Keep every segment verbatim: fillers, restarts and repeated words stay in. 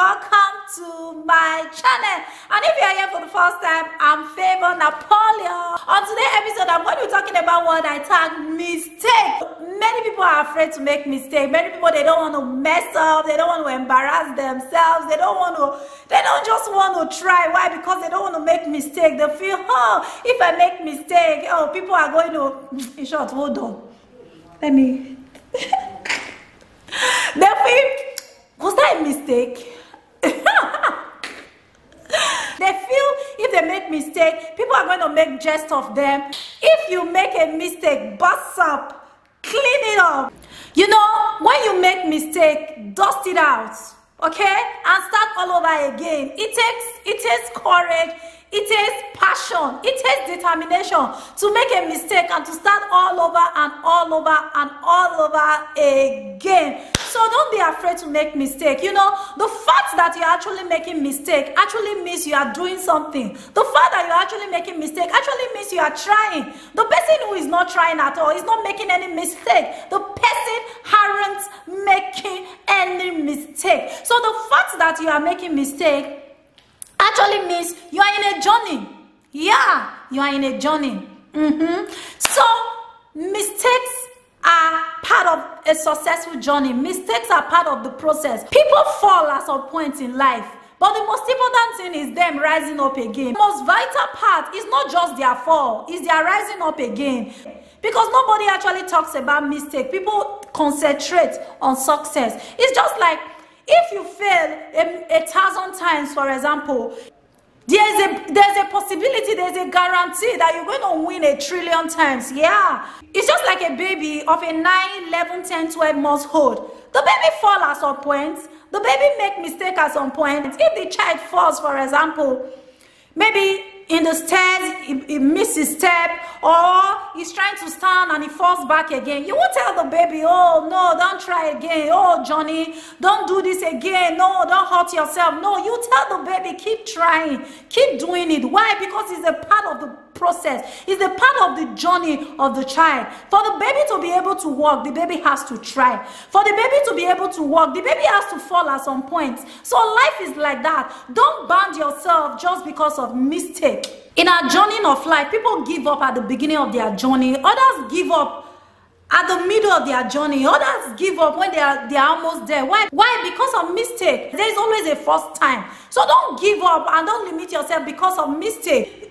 welcome to my channel. And if you are here for the first time, I'm Favor Napoleon. On today's episode, I'm going to be talking about what I tag mistake. Many people are afraid to make mistakes. Many people, they don't want to mess up. They don't want to embarrass themselves. They don't want to, they don't just want to try. Why? Because they don't want to make mistakes. They feel, oh, if I make mistake, oh, people are going to, in short, hold on. Let me, they feel, was that a mistake? They feel if they make mistake, people are going to make jest of them. If you make a mistake, bust up, clean it up. You know, when you make mistake, dust it out, okay, and start all over again. It takes it takes courage. It takes passion, it takes determination to make a mistake and to start all over and all over and all over again. So don't be afraid to make mistake. You know, the fact that you're actually making mistake actually means you are doing something. The fact that you're actually making mistake actually means you are trying. The person who is not trying at all is not making any mistake. The person aren't making any mistake. So the fact that you are making mistake actually means you are in a journey. Yeah, you are in a journey. Mm-hmm. So mistakes are part of a successful journey. Mistakes are part of the process. People fall at some point in life, but the most important thing is them rising up again. The most vital part is not just their fall, it's their rising up again. Because nobody actually talks about mistake. People concentrate on success. It's just like, if you fail a, a thousand times, for example, there's a there's a possibility, there's a guarantee that you're going to win a trillion times. Yeah. It's just like a baby of a nine, eleven, ten, twelve months old. The baby falls at some point. The baby make mistake at some point. If the child falls, for example, maybe in the stairs, he, he misses step, or he's trying to stand and he falls back again. You won't tell the baby, oh, no, don't try again. Oh, Johnny, don't do this again. No, don't hurt yourself. No, you tell the baby, keep trying, keep doing it. Why? Because it's a part of the process. It's a part of the journey of the child. For the baby to be able to walk, the baby has to try. For the baby to be able to walk, the baby has to fall at some point. So life is like that. Don't bound yourself just because of mistake. In our journey of life, people give up at the beginning of their journey. Others give up at the middle of their journey. Others give up when they are they are almost there. Why? Why? Because of mistake. There is always a first time. So don't give up and don't limit yourself because of mistake.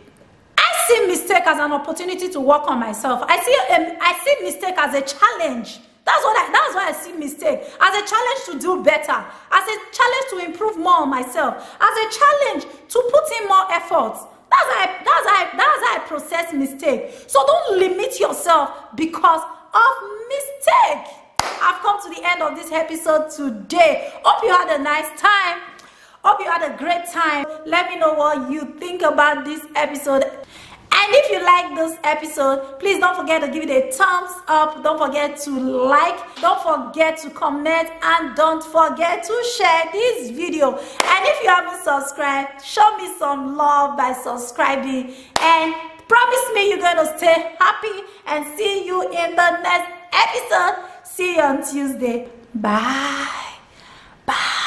I see mistake as an opportunity to work on myself. I see um, I see mistake as a challenge. That's what I, that's why I see mistake as a challenge to do better, as a challenge to improve more on myself, as a challenge to put in more effort. That's how, I, that's, how I, that's how I process mistake. So don't limit yourself because of mistake. I've come to the end of this episode today. Hope you had a nice time. Hope you had a great time. Let me know what you think about this episode. And if you like this episode, please don't forget to give it a thumbs up. Don't forget to like. Don't forget to comment. And don't forget to share this video. And if you haven't subscribed, show me some love by subscribing. And promise me you're going to stay happy. And see you in the next episode. See you on Tuesday. Bye. Bye.